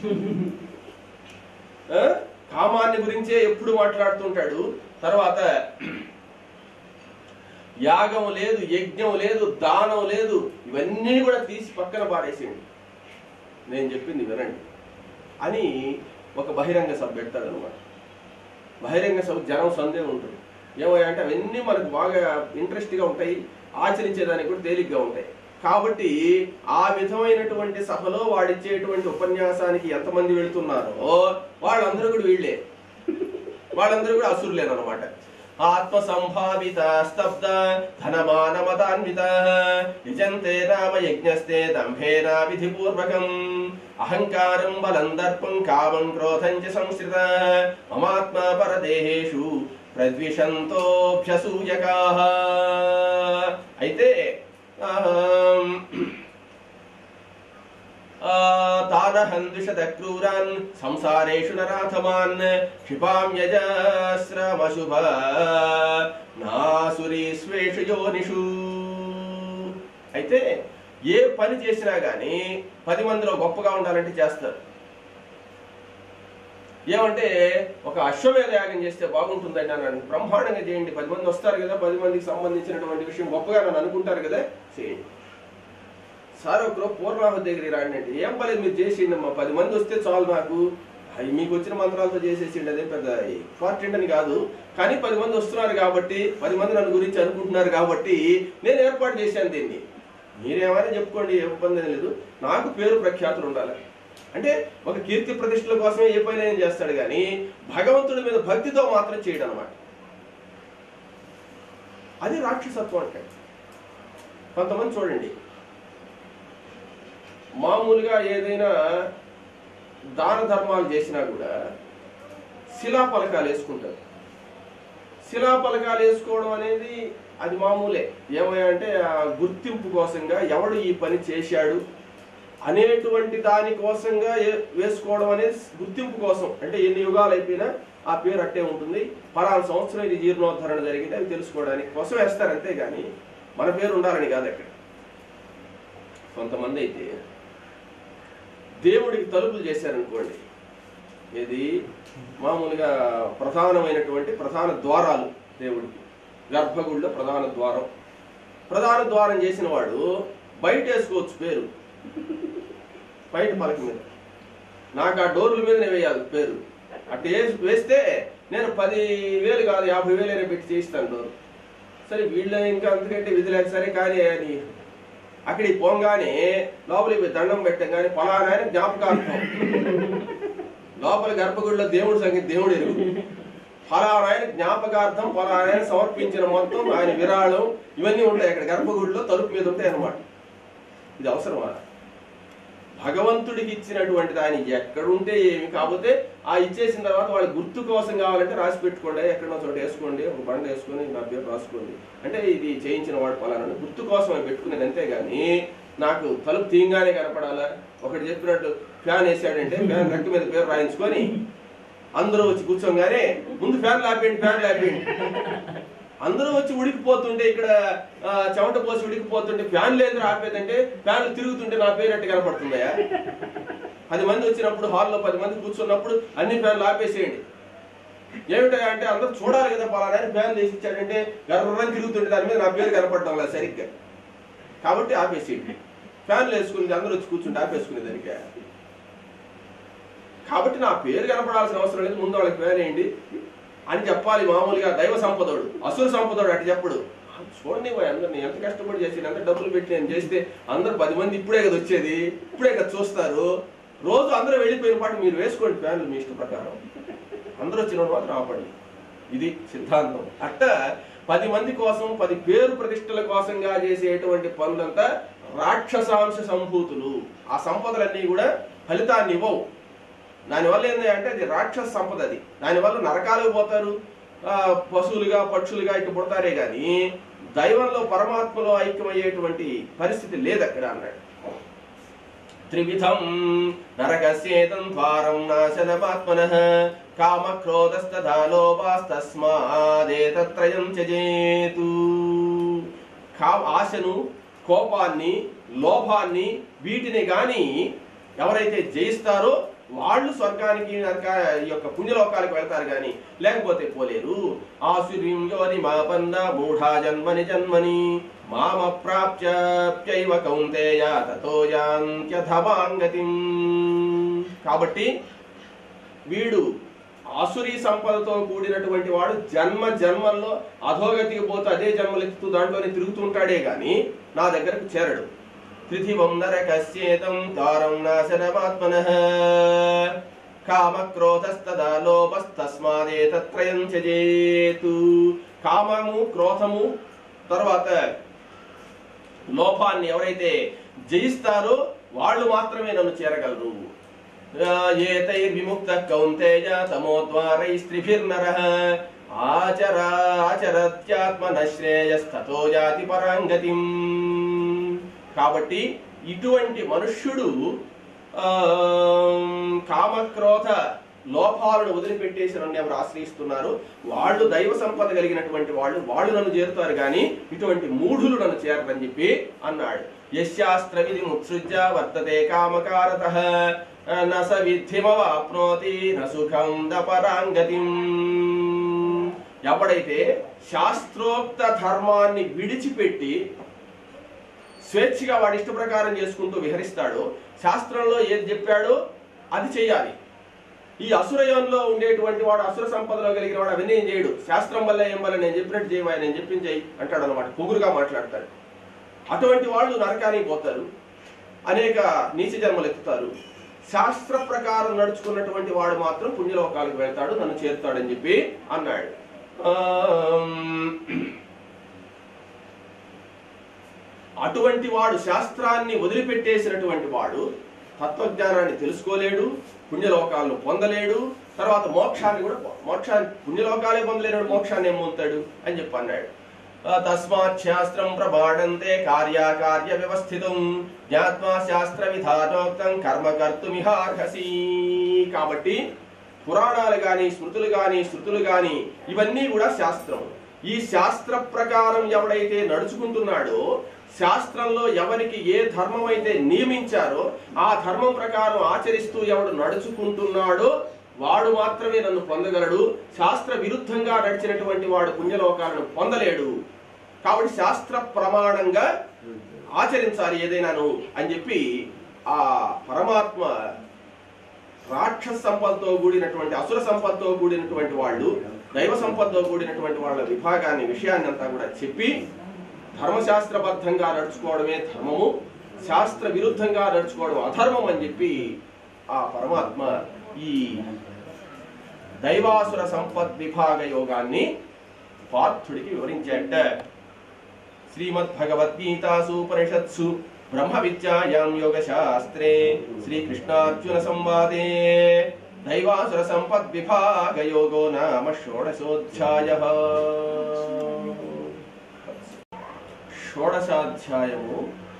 కామాన్ని గురించే ఎప్పుడు మాట్లాడుతుంటాడు. తర్వాత యాగం లేదు, యజ్ఞం లేదు, దానం లేదు, ఇవన్నీ కూడా తీసి పక్కన పారేసేయండి, నేను చెప్పింది వినండి అని ఒక బహిరంగ సభ పెడతాడు అనమాట. బహిరంగ సభ జనం సందేహం ఉంటుంది. ఏమయ్యా అంటే అవన్నీ మనకు బాగా ఇంట్రెస్ట్గా ఉంటాయి, ఆచరించేదానికి కూడా తేలిగ్గా ఉంటాయి. కాబట్టి ఆ విధమైనటువంటి సభలో వాడిచ్చేటువంటి ఉపన్యాసానికి ఎంతమంది వెళుతున్నారో వాళ్ళందరూ కూడా వీళ్ళే, వాళ్ళందరూ కూడా అసురులేనమాట. ఆత్మ సంభావిత స్తబ్ద ధనమాన మతాన్విత యజంతే నామ యజ్ఞస్తే దంభేన విధిపూర్వకం అహంకారం బలం దర్పం కామం క్రోధం చ సంశ్రిత మమాత్మ పరదేహేషు ప్రద్విషంతోభ్యసూయకాః. అయితే తానహందుషద క్రూరాన్ సంసారేషు నరాధమాన్ క్షిపాం యజస్రమశుభ నాసురీస్వేషు యోనిషు. అయితే ఏ పని చేసినా గాని పది మందిలో గొప్పగా ఉండాలంటే చేస్తారు. ఏమంటే ఒక అశ్వమేధ యాగం చేస్తే బాగుంటుందండి నన్ను బ్రహ్మాండంగా చేయండి, పది మంది వస్తారు కదా, పది మందికి సంబంధించినటువంటి విషయం గొప్పగా నన్ను అనుకుంటారు కదా, చేయండి. సార్ ఒకరు పూర్ణాహుతి దగ్గరికి రాండి అంటే ఏం పర్లేదు మీరు చేసిండి అమ్మా, పది మంది వస్తే చాలు నాకు, అవి మీకు వచ్చిన మంత్రాలతో చేసేసిండి, అదే పెద్ద ఇంపార్టెంట్ అని కాదు, కానీ పది మంది వస్తున్నారు కాబట్టి, పది మంది నన్ను గురించి అనుకుంటున్నారు కాబట్టి నేను ఏర్పాటు చేశాను దీన్ని, మీరేమైనా చెప్పుకోండి, ఏ ఇబ్బంది లేదు, నాకు పేరు ప్రఖ్యాతులు ఉండాలి. అంటే ఒక కీర్తి ప్రతిష్టల కోసమే ఏ పని ఏం చేస్తాడు కానీ భగవంతుడి మీద భక్తితో మాత్రం చేయడం అనమాట. అది రాక్షసత్వం అంటే. కొంతమంది చూడండి, మామూలుగా ఏదైనా దాన ధర్మాలు చేసినా కూడా శిలా పలకాలు వేసుకుంటారు. శిలా పలకాలు వేసుకోవడం అనేది అది మామూలే. ఏమయ్యా అంటే ఆ గుర్తింపు కోసంగా ఎవడు ఈ పని చేశాడు అనేటువంటి దాని కోసంగా వేసుకోవడం అనేది గుర్తింపు కోసం. అంటే ఎన్ని యుగాలు అయిపోయినా ఆ పేరు అట్టే ఉంటుంది, పలానా సంవత్సరం ఇది జీర్ణోద్ధరణ జరిగింది అని తెలుసుకోవడానికి కోసం వేస్తారు, అంతేగాని మన పేరు ఉండాలని కాదు అక్కడ. కొంతమంది అయితే దేవుడికి తలుపులు చేశారనుకోండి, ఇది మామూలుగా ప్రధానమైనటువంటి ప్రధాన ద్వారాలు దేవుడికి, గర్భగుడిలో ప్రధాన ద్వారం, ప్రధాన ద్వారం చేసిన వాడు బయట వేసుకోవచ్చు పేరు, బయట పలక మీద, నాకు ఆ డోర్ల మీదనే వేయాలి పేరు, అట్ట వేస్తే నేను పది వేలు కాదు యాభై వేలు అయినా పెట్టి చేయిస్తాను డోర్. సరే వీళ్ళ ఇంకా అందుకంటే విధి లేక సరే కానీ అని అక్కడికి పోగానే లోపలికి దండం పెట్టగానే పలానా జ్ఞాపకార్థం, లోపల గర్భగుడిలో దేవుడి సంగతి దేవుడు ఎరుగు, ఫలానాయన జ్ఞాపకార్థం ఫలానాయన సమర్పించిన మొత్తం ఆయన విరాళం ఇవన్నీ ఉంటాయి అక్కడ గర్భగుడిలో తలుపు మీద ఉంటాయి అన్నమాట. ఇది అవసరమా? భగవంతుడికి ఇచ్చినటువంటిది ఆయన ఎక్కడుంటే ఏమి, కాకపోతే ఆ ఇచ్చేసిన తర్వాత వాళ్ళ గుర్తు కోసం కావాలంటే రాసి పెట్టుకోండి, ఎక్కడో చోట వేసుకోండి, ఒక బండ వేసుకొని నా పేరు రాసుకోండి, అంటే ఇది చేయించిన వాడు ఫలానా గుర్తు కోసం అని పెట్టుకునేది, అంతేగాని నాకు తలుపు తీయంగానే కనపడాలా. ఒకటి చెప్పినట్టు ఫ్యాన్ వేసాడంటే ఫ్యాన్ రెక్క మీద పేరు రాయించుకొని అందరూ వచ్చి కూర్చోగానే ముందు ఫ్యాన్ లాపేయండి ఫ్యాన్ లాపేయండి, అందరూ వచ్చి ఉడికిపోతుంటే ఇక్కడ చెమట పోసి ఉడికిపోతుంటే ఫ్యాన్ లేదు ఆపేదంటే ఫ్యాన్లు తిరుగుతుంటే నా పేరు అట్టు కనపడుతుందయా? పది మంది వచ్చినప్పుడు హాల్లో పది మంది కూర్చున్నప్పుడు అన్ని ఫ్యాన్లు ఆపేసేయండి. ఏమిటా అంటే అందరూ చూడాలి కదా, పలానా ఫ్యాన్ తీసి ఇచ్చాడంటే గర్రని తిరుగుతుంటే దాని మీద నా పేరు కనపడటం లేదు సరిగ్గా, కాబట్టి ఆపేసేయండి. ఫ్యాన్లు వేసుకుని అందరూ వచ్చి కూర్చుంటే ఆపేసుకునే దానికే. కాబట్టి నా పేరు కనపడాల్సిన అవసరం లేదు, ముందు వాళ్ళకి ఫ్యాన్ వేయండి అని చెప్పాలి. మామూలుగా దైవ సంపదోడు, అసురు సంపదోడు అటు చెప్పడు. చూడండి అందరిని ఎంత కష్టపడి చేసి ఎంత డబ్బులు పెట్టి నేను చేస్తే అందరు పది మంది ఇప్పుడే కదా వచ్చేది, ఇప్పుడే కదా చూస్తారు, రోజు అందరూ వెళ్ళిపోయిన పాటు మీరు వేసుకోండి ఫ్యాన్లు మీ ఇష్ట ప్రకారం, అందరూ వచ్చిన మాత్రం ఆపండి. ఇది సిద్ధాంతం. అట్ట పది మంది కోసం పది పేరు ప్రతిష్టల కోసంగా చేసేటువంటి పనులంతా రాక్షసాంశ సంభూతులు. ఆ సంపదలన్నీ కూడా ఫలితాన్ని ఇవ్వవు. దానివల్ల ఏంటి అంటే అది రాక్షస సంపద, అది దానివల్ల నరకాలకు పోతారు, పశువులుగా పక్షులుగా ఇటు పుడతారే గాని దైవంలో పరమాత్మలో ఐక్యమయ్యేటువంటి పరిస్థితి లేదు అక్కడ అన్నాడు. త్రివిధం నరకస్యేతం ద్వారం నాశనమాత్మనః కామ క్రోధస్తథా లోభాస్తస్మాదేతత్రయం త్యజేతు. కా ఆశను, కోపాన్ని, లోభాన్ని వీటిని గాని ఎవరైతే జయిస్తారో వాళ్ళు స్వర్గానికి ఈ యొక్క పుణ్యలోకాలకు వెళ్తారు కానీ లేకపోతే పోలేరు. ఆసురీం యోని మాపన్న మూఢా జన్మని జన్మని మామ ప్రాప్త్యైవ కౌంతేయ తతో యాంత్యధమాంగతిం. కాబట్టి వీడు ఆసురీ సంపదతో కూడినటువంటి వాడు జన్మ జన్మల్లో అధోగతికి పోతూ అదే జన్మలెత్తుతూ దాంట్లోనే తిరుగుతుంటాడే గాని నా దగ్గరకు చేరడు. పృథివం నరకస్యేతం దారం నాశనమాత్మనః కామక్రోధస్తదా లోభస్తస్మాదేతత్రయం త్యజేతు. కామము, క్రోధము, తర్వాత లోపాన్ని ఎవరైతే జయిస్తారో వాళ్ళు మాత్రమే నన్ను చేరగలరు. ఏతైర్విముక్త కౌంతేయ తమోద్వారైస్త్రిభిర్నరః ఆచర ఆచరత్యాత్మన శ్రేయస్తతో యాతి పరాంగతిం. కాబట్టి ఇటువంటి మనుష్యుడు కామక్రోధ లోపాలను వదిలిపెట్టేసి నన్ను ఎవరు ఆశ్రయిస్తున్నారు వాళ్ళు దైవ సంపద కలిగినటువంటి వాళ్ళు వాళ్ళు నన్ను చేరుతారు కానీ ఇటువంటి మూఢులు నన్ను చేరరని చెప్పి అన్నాడు. యశాస్త్ర విధి ముత్సృజ్య వర్తతే కామకారతః న స విద్ధిమవాప్నోతి న సుఖం దపరాంగతిం. ఎవడైతే శాస్త్రోక్త ధర్మాన్ని విడిచిపెట్టి స్వేచ్ఛగా వాడి ఇష్ట ప్రకారం చేసుకుంటూ విహరిస్తాడో, శాస్త్రంలో ఏది చెప్పాడో అది చెయ్యాలి. ఈ అసురయంలో ఉండేటువంటి వాడు, అసుర సంపదలో కలిగిన వాడు అవన్నీ ఏం చేయడు. శాస్త్రం వల్ల ఏం వల్ల నేను చెప్పినట్టు చేయవా, నేను చెప్పించేయి అంటాడు అనమాట. పొగురుగా మాట్లాడతాడు. అటువంటి వాళ్ళు నరకానికి పోతారు, అనేక నీచ జన్మలు ఎత్తుతారు. శాస్త్ర ప్రకారం నడుచుకున్నటువంటి వాడు మాత్రం పుణ్యలోకాలకు వెళ్తాడు, నన్ను చేరుతాడని చెప్పి అన్నాడు. అటువంటి వాడు, శాస్త్రాన్ని వదిలిపెట్టేసినటువంటి వాడు తత్వజ్ఞానాన్ని తెలుసుకోలేడు, పుణ్యలోకాలను పొందలేడు, తర్వాత మోక్షాన్ని కూడా మోక్షాన్ని పుణ్యలోకాలే పొందలేడు, మోక్షాన్ని ఏం పొందుతాడు అని చెప్పి అన్నాడు. తస్మాత్ శాస్త్రం ప్రమాణంతే కార్యాకార్య వ్యవస్థితం జ్ఞాత్వా శాస్త్ర విధానోక్తం కర్మ కర్తుమిహార్హసి. కాబట్టి పురాణాలు గాని, స్మృతులు గాని, శృతులు గాని ఇవన్నీ కూడా శాస్త్రం. ఈ శాస్త్ర ప్రకారం ఎవడైతే నడుచుకుంటున్నాడో, శాస్త్రంలో ఎవరికి ఏ ధర్మం అయితే నియమించారో ఆ ధర్మం ప్రకారం ఆచరిస్తూ ఎవడు నడుచుకుంటున్నాడో వాడు మాత్రమే నన్ను పొందగలడు. శాస్త్ర విరుద్ధంగా నడిచినటువంటి వాడు పుణ్యలోకాలను పొందలేడు. కాబట్టి శాస్త్ర ప్రమాణంగా ఆచరించాలి ఏదైనాను అని చెప్పి ఆ పరమాత్మ రాక్షస సంపదతో కూడినటువంటి, అసుర సంపదతో కూడినటువంటి వాళ్ళు, దైవ సంపదతో కూడినటువంటి వాళ్ళ విభాగాన్ని, విషయాన్ని అంతా కూడా చెప్పి ధర్మశాస్త్రబద్ధంగా నడుచుకోవడమే ధర్మము, శాస్త్ర విరుద్ధంగా నడుచుకోవడం అధర్మం అని చెప్పి ఆ పరమాత్మ ఈ దైవాసుర సంపద్ విభాగ యోగాన్ని పార్థుడికి వివరించాట. శ్రీమద్ భగవద్గీతాసు ఉపనిషత్సు బ్రహ్మ విద్యాయాం యోగ శాస్త్రే శ్రీకృష్ణార్జున సంవాదే దైవాసుర సంపద్ విభాగ యోగో నామ షోడశోధ్యాయః. షోడశాధ్యాయము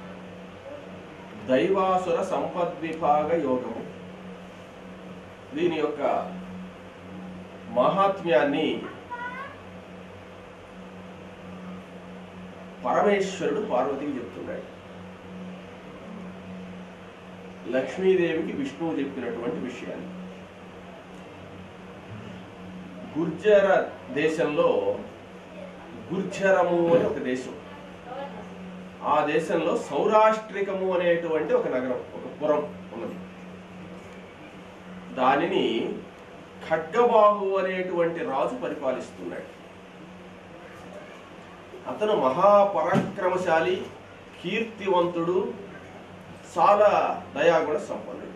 దైవాసుర సంపద్విభాగ యోగము. దీని యొక్క మహాత్మ్యాన్ని పరమేశ్వరుడు పార్వతికి చెప్తున్నాడు. లక్ష్మీదేవికి విష్ణువు చెప్పినటువంటి విషయాన్ని. గుర్జర దేశంలో గుర్జరము అనే ఒక దేశం, ఆ దేశంలో సౌరాష్ట్రికము అనేటువంటి ఒక నగరం, ఒక పురం ఉన్నది. దానిని ఖడ్గబాహు అనేటువంటి రాజు పరిపాలిస్తున్నాడు. అతను మహాపరాక్రమశాలి, కీర్తివంతుడు, చాలా దయాగుణ సంపన్నుడు.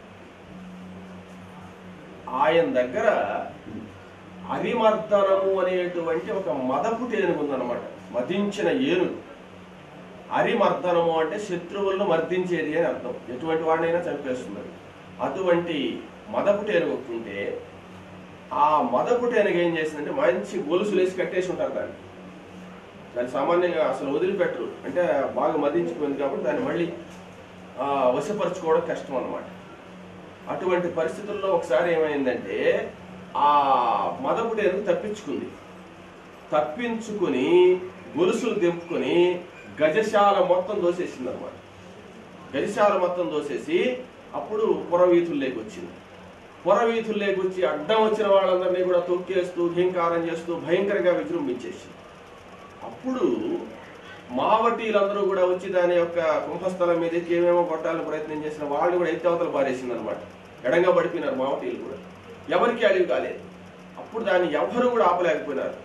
ఆయన దగ్గర అరిమర్దనము అనేటువంటి ఒక మదపుటి ఏనుగు ఉందన్నమాట, మదించిన ఏనుగు. అరిమర్దనము అంటే శత్రువులను మర్దించేది అని అర్థం, ఎటువంటి వాడినైనా చంపేస్తున్నారు. అటువంటి మదపుటేనుగు ఉంటే ఆ మదపుటేనుగు ఏం చేసిందంటే మంచి గొలుసులు వేసి కట్టేసి ఉంటారు దాన్ని. దాన్ని సామాన్యంగా అసలు వదిలిపెట్టరు, అంటే బాగా మదించిపోయింది కాబట్టి దాన్ని మళ్ళీ వశపరచుకోవడం కష్టం అన్నమాట. అటువంటి పరిస్థితుల్లో ఒకసారి ఏమైందంటే ఆ మదపుటేనుగు తప్పించుకుంది. తప్పించుకుని గొలుసులు దింపుకొని గజశాల మొత్తం దోసేసింది అనమాట. గజశాల మొత్తం దోసేసి అప్పుడు పురవీధుల్లోకి వచ్చింది. పురవీధుల్లోకి వచ్చి అడ్డం వచ్చిన వాళ్ళందరినీ కూడా తొక్కేస్తూ, హింకారం చేస్తూ భయంకరంగా విజృంభించేసి, అప్పుడు మావటీలందరూ కూడా వచ్చి దాని యొక్క కుంభస్థలం మీద ఏమేమో కొట్టాలని ప్రయత్నం చేసిన వాళ్ళు కూడా ఎత్తి పారేసింది అనమాట. ఎడంగా పడిపోయినారు మావటీలు కూడా, ఎవరికి అలివి కాలేదు. అప్పుడు దాన్ని ఎవరు కూడా ఆపలేకపోయినారు.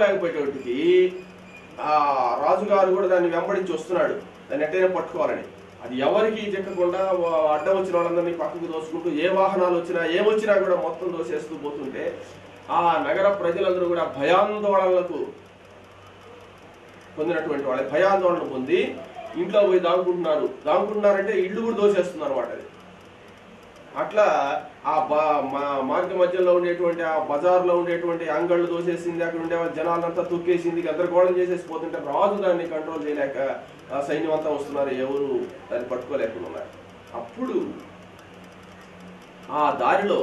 ఆపలేకపోయేటప్పటికి ఆ రాజుగారు కూడా దాన్ని వెంబడించి వస్తున్నాడు, దాన్ని ఎట్టైనా పట్టుకోవాలని. అది ఎవరికి చెక్కకుండా అడ్డం వచ్చిన వాళ్ళందరినీ పక్కకు దోసుకుంటూ ఏ వాహనాలు వచ్చినా ఏమొచ్చినా కూడా మొత్తం దోసేస్తూ పోతుంటే ఆ నగర ప్రజలందరూ కూడా భయాందోళనలకు పొందినటువంటి వాళ్ళే భయాందోళన పొంది ఇంట్లో పోయి దాగుకుంటున్నారు. దాగుకుంటున్నారంటే ఇళ్ళు కూడా దోసేస్తున్నారు అన్నమాట. అది అట్లా ఆ బా మార్గ మధ్యలో ఉండేటువంటి ఆ బజార్లో ఉండేటువంటి అంగళ్ళు దోసేసింది, అక్కడ ఉండే జనాలంతా తొక్కేసింది, గందరగోళం చేసేసి పోతుంటే రాజు దాన్ని కంట్రోల్ చేయలేక ఆ సైన్యం అంతా వస్తున్నారు, ఎవరు దాన్ని పట్టుకోలేకుండా ఉన్నారు. అప్పుడు ఆ దారిలో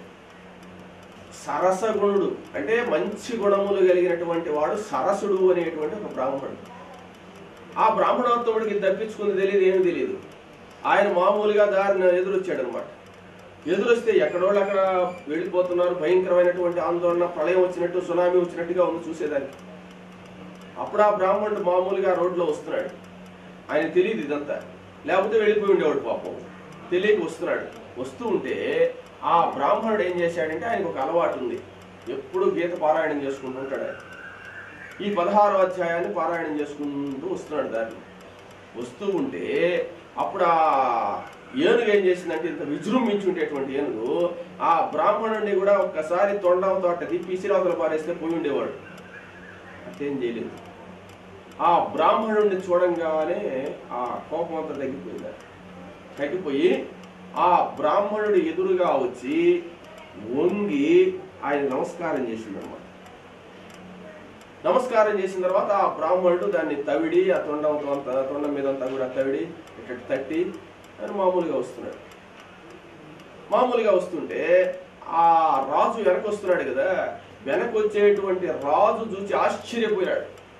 సరసగుణుడు అంటే మంచి గుణములు కలిగినటువంటి వాడు సరసుడు అనేటువంటి ఒక బ్రాహ్మణుడు. ఆ బ్రాహ్మణోత్తముడికి తప్పించుకుంది తెలియదు, ఏమి తెలియదు. ఆయన మామూలుగా దారిని ఎదురొచ్చాడు అనమాట. ఎదురొస్తే ఎక్కడోళ్ళు అక్కడ వెళ్ళిపోతున్నారు, భయంకరమైనటువంటి ఆందోళన, ప్రళయం వచ్చినట్టు సునామీ వచ్చినట్టుగా ఉంది చూసేదానికి. అప్పుడు ఆ బ్రాహ్మణుడు మామూలుగా రోడ్లో వస్తున్నాడు. ఆయన తెలియదు ఇదంతా, లేకపోతే వెళ్ళిపోయి ఉండేవాడు పాపం. తెలియక వస్తున్నాడు. వస్తూ ఉంటే ఆ బ్రాహ్మణుడు ఏం చేశాడంటే, ఆయనకు ఒక అలవాటు ఉంది, ఎప్పుడు గీత పారాయణం చేసుకుంటూ ఉంటాడు. ఆయన ఈ పదహారో అధ్యాయాన్ని పారాయణం చేసుకుంటూ వస్తున్నాడు. దాన్ని వస్తూ ఉంటే అప్పుడు ఆ ఏనుగు ఏం చేసిందంటే, ఇంత విజృంభించుండేటువంటి ఏనుగు ఆ బ్రాహ్మణుడిని కూడా ఒక్కసారి తొండంతో అట్ట తిప్పి ఇసిరావతల పారేస్తే పోయి ఉండేవాడు. అట్టేం చేయలేదు. ఆ బ్రాహ్మణుడిని చూడంగానే ఆ కోపం అంతా తగ్గిపోయింది. తగ్గిపోయి ఆ బ్రాహ్మణుడు ఎదురుగా వచ్చి వంగి ఆయన నమస్కారం చేసింది అనమాట. నమస్కారం చేసిన తర్వాత ఆ బ్రాహ్మణుడు దాన్ని తవిడి, ఆ తొండంతో అంతా తొండం మీద అంతా కూడా తవిడి ఇట్లా తట్టి అని మామూలుగా వస్తున్నాడు. మామూలుగా వస్తుంటే ఆ రాజు వెనక వస్తున్నాడు కదా, వెనక వచ్చేటువంటి రాజు చూసి ఆశ్చర్యపోయాడు.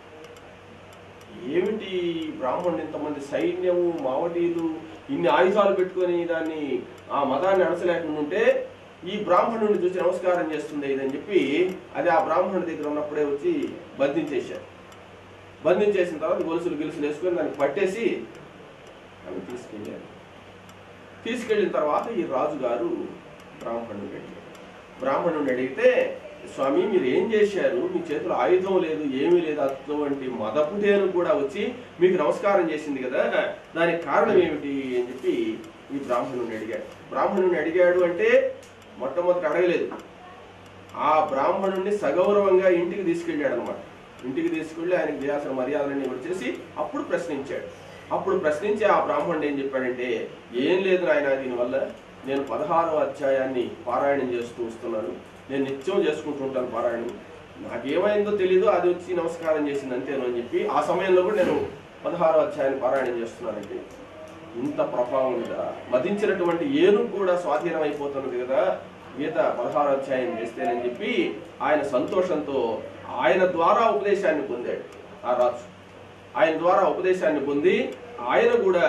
ఏమిటి బ్రాహ్మణుడు, ఇంతమంది సైన్యము, మావటీలు, ఇన్ని ఆయుధాలు పెట్టుకొని దాన్ని ఆ మతాన్ని అణచలేకుండా ఉంటే ఈ బ్రాహ్మణుడిని చూసి నమస్కారం చేస్తుంది ఇదని చెప్పి అది ఆ బ్రాహ్మణుడి దగ్గర ఉన్నప్పుడే వచ్చి బంధించేశారు. బంధించేసిన తర్వాత గొలుసులు గిలుసులు వేసుకొని దాన్ని పట్టేసి అవి తీసుకెళ్ళారు. తీసుకెళ్ళిన తర్వాత ఈ రాజుగారు బ్రాహ్మణుడిని అడిగారు. బ్రాహ్మణుడిని అడిగితే, స్వామి మీరు ఏం చేశారు, మీ చేతిలో ఆయుధం లేదు, ఏమీ లేదు, అటువంటి మదపుటేను కూడా వచ్చి మీకు నమస్కారం చేసింది కదా, దానికి కారణం ఏమిటి అని చెప్పి ఈ బ్రాహ్మణుడిని అడిగాడు. బ్రాహ్మణుడిని అడిగాడు అంటే మొట్టమొదటి అడగలేదు, ఆ బ్రాహ్మణుడిని సగౌరవంగా ఇంటికి తీసుకెళ్ళాడు అనమాట. ఇంటికి తీసుకెళ్ళి ఆయనకి చేయాల్సిన మర్యాదలన్నీ కూడా చేసి అప్పుడు ప్రశ్నించాడు. అప్పుడు ప్రశ్నించి ఆ బ్రాహ్మణుడు ఏం చెప్పాడంటే, ఏం లేదు నాయన, దీనివల్ల నేను పదహారో అధ్యాయాన్ని పారాయణం చేస్తూ వస్తున్నాను, నేను నిత్యం చేసుకుంటూ ఉంటాను పారాయణం, నాకేమైందో తెలీదు, అది వచ్చి నమస్కారం చేసింది అంతేను అని చెప్పి ఆ సమయంలో కూడా నేను పదహారో అధ్యాయాన్ని పారాయణం చేస్తున్నానంటే ఇంత ప్రభావం కదా, మదించినటువంటి ఏనుగు కూడా స్వాధీనం అయిపోతున్నది కదా గీత పదహారో అధ్యాయం చేస్తేనని చెప్పి ఆయన సంతోషంతో ఆయన ద్వారా ఉపదేశాన్ని పొందాడు. ఆ రాజు ఆయన ద్వారా ఉపదేశాన్ని పొంది ఆయన కూడా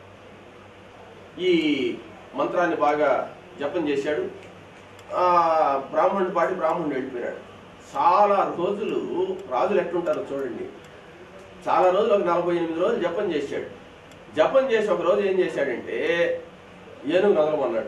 ఈ మంత్రాన్ని బాగా జపం చేశాడు. ఆ బ్రాహ్మణుడి పాటి బ్రాహ్మణుడు వెళ్ళిపోయాడు. చాలా రోజులు రాజులు ఎట్లుంటారో చూడండి, చాలా రోజులు ఒక నలభై ఎనిమిది రోజులు జపం చేశాడు. జపం చేసి ఒక రోజు ఏం చేశాడంటే ఏనుగు నగలమన్నాడు,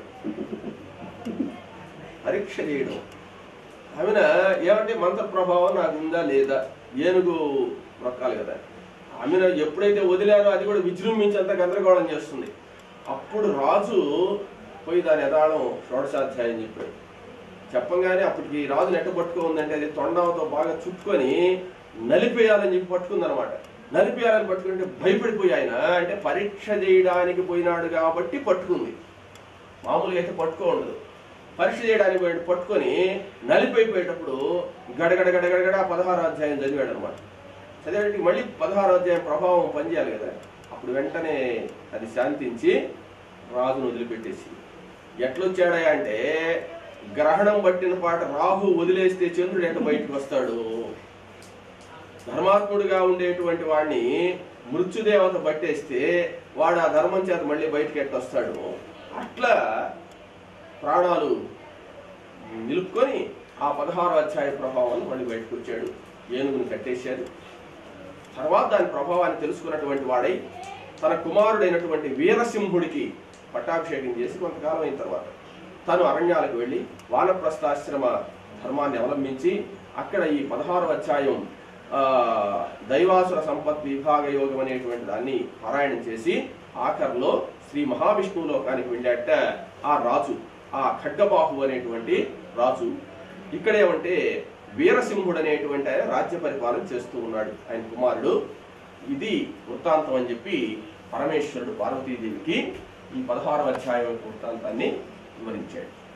పరీక్ష చేయడం. ఆమెన ఏమంటే మంత్ర ప్రభావం నాకు ఉందా లేదా, ఏనుగు మొక్కాలి కదా. ఆమెన ఎప్పుడైతే వదిలారో అది కూడా విజృంభించేంత గందరగోళం చేస్తుంది. అప్పుడు రాజు పోయి దాని యథాళం షోడశాధ్యాయం చెప్పాడు. చెప్పంగానే అప్పటికి రాజు నెట్ట పట్టుకుందంటే అది తొండంతో బాగా చుట్టుకొని నలిపేయాలని చెప్పి పట్టుకుందనమాట. నలిపేయాలని పట్టుకుంటే భయపడిపోయి ఆయన, అంటే పరీక్ష చేయడానికి పోయినాడు కాబట్టి పట్టుకుంది, మామూలుగా అయితే పట్టుకో ఉండదు. పరీక్ష చేయడానికి పోయి పట్టుకొని నలిపైపోయేటప్పుడు గడగడ గడగడగడ పదహారో అధ్యాయం చదివాడు అనమాట. చదివేటికి మళ్ళీ పదహారో అధ్యాయం ప్రభావం పనిచేయాలి కదా. అప్పుడు వెంటనే అది శాంతించి రాజును వదిలిపెట్టేసి, ఎట్లొచ్చాడా అంటే గ్రహణం పట్టిన పాట రాహు వదిలేస్తే చంద్రుడు ఎట్ట బయటకు వస్తాడు, ధర్మాత్ముడిగా ఉండేటువంటి వాడిని మృత్యుదేవత పట్టేస్తే వాడు ఆ ధర్మం చేత మళ్ళీ బయటకు ఎట్టొస్తాడు, అట్లా ప్రాణాలు నిలుపుకొని ఆ పదహారో అధ్యాయ ప్రభావాన్ని మళ్ళీ బయటకు వచ్చాడు. ఏనుగును కట్టేశాడు. తర్వాత దాని ప్రభావాన్ని తెలుసుకున్నటువంటి వాడై తన కుమారుడైనటువంటి వీరసింహుడికి పట్టాభిషేకం చేసి కొంతకాలం అయిన తర్వాత తను అరణ్యాలకు వెళ్ళి వానప్రస్థాశ్రమ ధర్మాన్ని అవలంబించి అక్కడ ఈ పదహారవ అధ్యాయం దైవాసుర సంపత్ విభాగ యోగం అనేటువంటి దాన్ని పారాయణం చేసి ఆఖరిలో శ్రీ మహావిష్ణువు లోకానికి వెళ్ళాట ఆ రాజు, ఆ ఖడ్గబాహు అనేటువంటి రాజు. ఇక్కడేమంటే వీరసింహుడు అనేటువంటి ఆయన రాజ్య పరిపాలన చేస్తూ ఉన్నాడు, ఆయన కుమారుడు. ఇది వృత్తాంతం అని చెప్పి పరమేశ్వరుడు పార్వతీదేవికి ఈ పదహారవ అధ్యాయం వృత్తాంతాన్ని వివరించాడు.